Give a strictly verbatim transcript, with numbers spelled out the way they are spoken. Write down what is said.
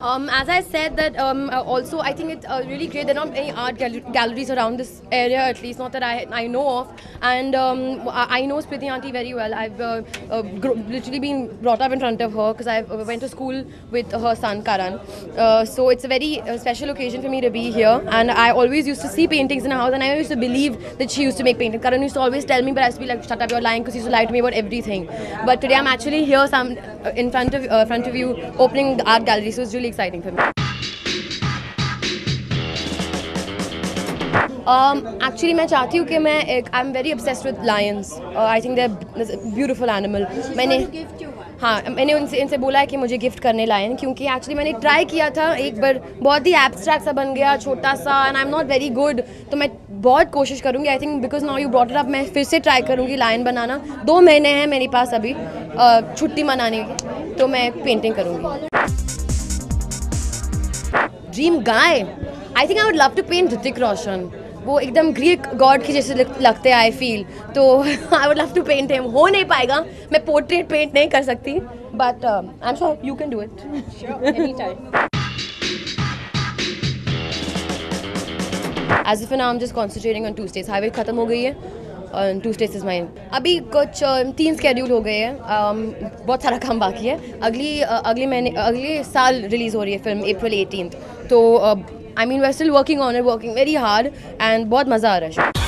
Um, as I said that um, uh, also I think it's uh, really great. There are not any art gal galleries around this area, at least not that I I know of. And um, I, I know Smriti auntie very well. I've uh, uh, literally been brought up in front of her because I uh, went to school with her son Karan. Uh, so it's a very uh, special occasion for me to be here. And I always used to see paintings in her house, and I used to believe that she used to make paintings. Karan used to always tell me, but I used to be like, "Shut up, you're lying," because he used to lie to me about everything. But today I'm actually here, some uh, in front of uh, front of you, opening the art gallery. So it's really exciting for me. Um, actually मैं चाहती हूँ कि मैं एक I am very obsessed with lions. I think they beautiful animal. मैंने हाँ मैंने उनसे इनसे बोला है कि मुझे गिफ्ट करने लायन, क्योंकि एक्चुअली मैंने ट्राई किया था एक बार, बहुत ही एब्स्ट्रैक्ट सा बन गया, छोटा सा, and I am not very good. तो मैं बहुत कोशिश करूँगी. I think because now you brought it up, मैं फिर से ट्राई करूँगी लायन बनाना. दो महीने हैं मेरे पास अभी छुट्टी मनाने की, तो मैं पेंटिंग करूँगी. Dream guy, I think I would love to paint Hrithik Roshan. वो एकदम ग्रीक गॉड की जैसे लगते हैं आई फील, तो I would love to paint him. हो नहीं पाएगा, मैं पोर्ट्रेट पेंट नहीं कर सकती, but I am sure you can do it. Any time. As if now I am just concentrating on two states. Highway खत्म हो गई है, टू स्टेट्स इज माइन. अभी कुछ uh, तीन स्केड्यूल हो गए हैं. um, बहुत सारा काम बाकी है. अगली uh, अगले महीने अगले साल रिलीज़ हो रही है फिल्म, अप्रैल एटीन्थ. तो uh, I mean, we're still working on it, working very hard, and बहुत मज़ा आ रहा है.